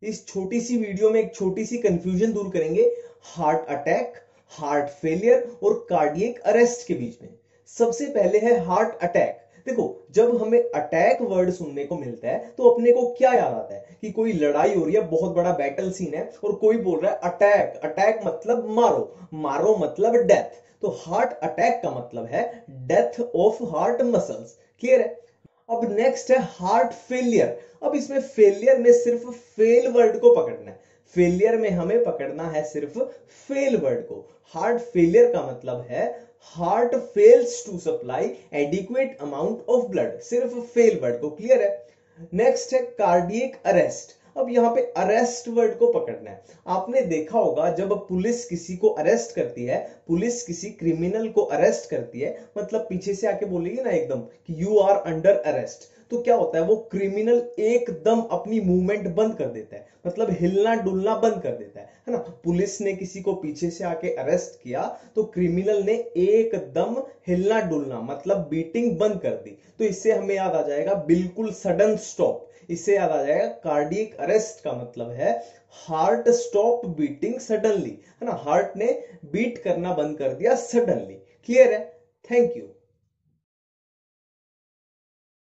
इस छोटी सी वीडियो में एक छोटी सी कंफ्यूजन दूर करेंगे हार्ट अटैक, हार्ट फेलियर और कार्डियक अरेस्ट के बीच में। सबसे पहले है हार्ट अटैक। देखो, जब हमें अटैक वर्ड सुनने को मिलता है तो अपने को क्या याद आता है कि कोई लड़ाई हो रही है, बहुत बड़ा बैटल सीन है और कोई बोल रहा है अटैक। अटैक मतलब मारो, मारो मतलब डेथ। तो हार्ट अटैक का मतलब है death of heart muscles. Clear है? अब नेक्स्ट है हार्ट फेलियर। अब इसमें फेलियर में सिर्फ फेल वर्ड को पकड़ना है। फेलियर में हमें पकड़ना है सिर्फ फेल वर्ड को। हार्ट फेलियर का मतलब है heart fails to supply adequate amount of blood. सिर्फ फेल वर्ड को। क्लियर है? नेक्स्ट है कार्डियक अरेस्ट। अब यहां पे अरेस्ट वर्ड को पकड़ना है। आपने देखा होगा जब पुलिस किसी को अरेस्ट करती है, पुलिस किसी क्रिमिनल को अरेस्ट करती है, मतलब पीछे से आके बोलेगी ना एकदम कि यू आर अंडर अरेस्ट, तो क्या होता है, वो क्रिमिनल एकदम अपनी मूवमेंट बंद कर देता है, मतलब हिलना डुलना बंद कर देता है ना। पुलिस ने किसी को पीछे से आके अरेस्ट किया तो क्रिमिनल ने एकदम हिलना डुलना मतलब बीटिंग बंद कर दी। तो इससे हमें याद आ जाएगा बिल्कुल सडन स्टॉप। इससे याद आ जाएगा कार्डियक अरेस्ट का मतलब है हार्ट स्टॉप बीटिंग सडनली, है ना। हार्ट ने बीट करना बंद कर दिया सडनली। क्लियर है? Thank you.